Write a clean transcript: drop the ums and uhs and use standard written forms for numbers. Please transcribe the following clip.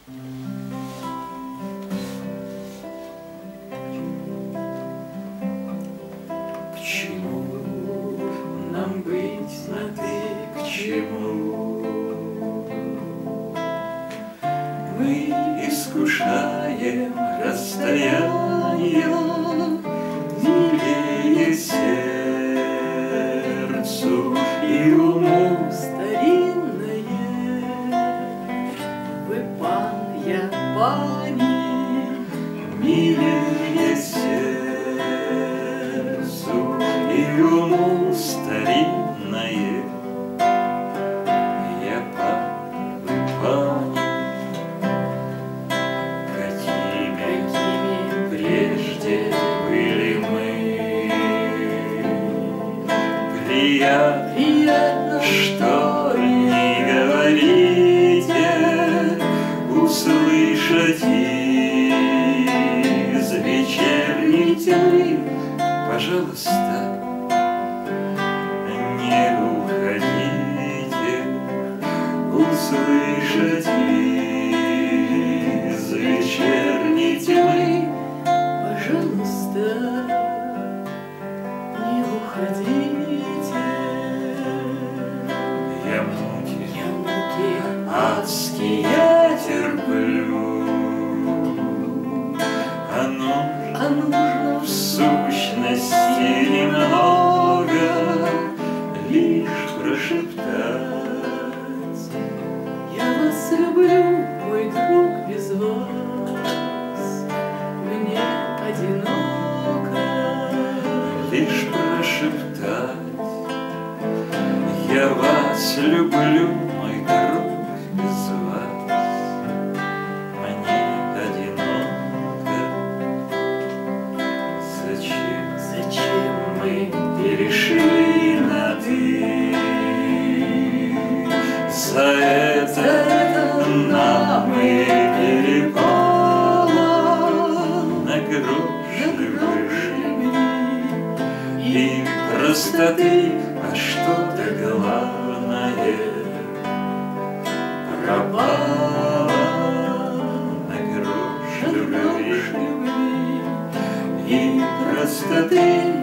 К чему нам быть на «ты», к чему? Мы искушаем расстояние, милее сердцу и уму старинное. Вы пан, я пани, милее сердцу и уму старинное. Я пан, вы пани. Прежде были мы. Приятно, что не говорите, услышать из вечерней тьмы. Пожалуйста, не уходите, услышать из вечерней тьмы. Пожалуйста, не уходите. Я муки адские терплю, а нужно в сущности немного лишь прошептать: я вас люблю, мой друг, без вас мне одиноко. Лишь прошептать: я вас люблю, мой друг, без вас мне одиноко. Зачем мы перешли на «ты»? За это нам и перепало на грош любви и простоты, а что-то главное пропало на грош любви и простоты.